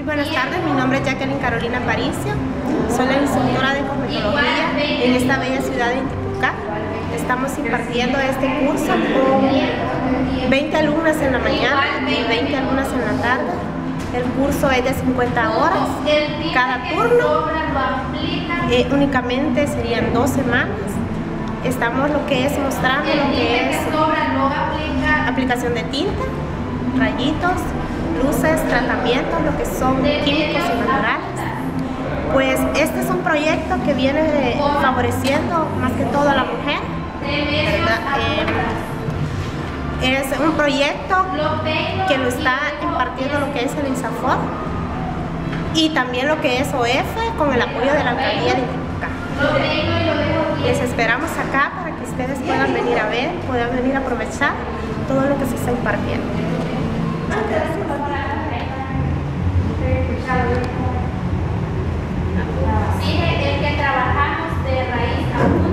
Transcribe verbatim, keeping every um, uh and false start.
buenas tardes, mi nombre es Jacqueline Carolina Aparicio, soy la instructora de cosmetología en esta bella ciudad de Intipucá. Estamos impartiendo este curso con veinte alumnas en la mañana y veinte alumnas en la tarde. El curso es de cincuenta horas cada turno, eh, únicamente serían dos semanas. Estamos lo que es mostrando lo que es aplicación de tinta, rayitos, luces, tratamientos, lo que son químicos y naturales. Pues este es un proyecto que viene favoreciendo más que todo a la mujer, ¿verdad? Eh, es un proyecto que lo está impartiendo lo que es el INSAFOR y también lo que es O E F con el apoyo de la alcaldía de Intipucá. Les esperamos acá para que ustedes puedan venir a ver, puedan venir a aprovechar todo lo que se está impartiendo. Sí, el que trabajamos de raíz a